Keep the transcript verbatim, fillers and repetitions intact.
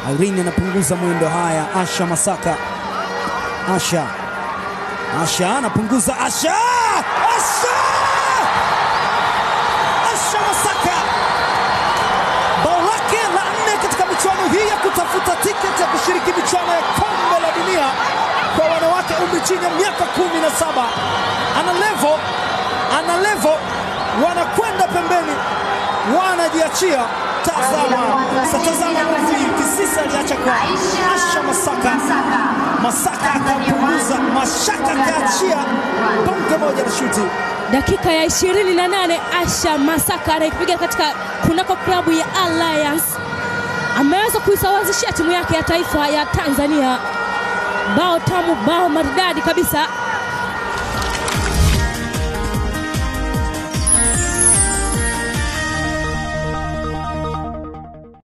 Irene anapunguza mwendo. Haya, Asha Masaka. Asha. Asha anapunguza. Asha! Asha! Asha Masaka. Bao lake la nne katika michuano hii ya kutafuta tiketi ya kushiriki michuano ya kombe la dunia kwa wanawake umri chini ya miaka kumi na saba. Ana level, ana level, wanakwenda pembeni, wanajiachia. Tazama, satazama mvui kisisa aliacha kwa Asha Masaka. Masaka akapunguza, Mashaka kaachia bonge moja la shuti. Dakika ya ishirini na nane Asha Masaka anaipiga katika kunako klabu ya Alliance. Ameweza kuisawazishia timu yake ya taifa ya Tanzania. Bao tamu, bao maridadi kabisa.